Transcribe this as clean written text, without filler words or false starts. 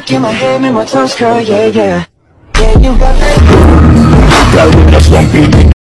Get my head, make my toes curl, yeah, yeah. Yeah, you got that.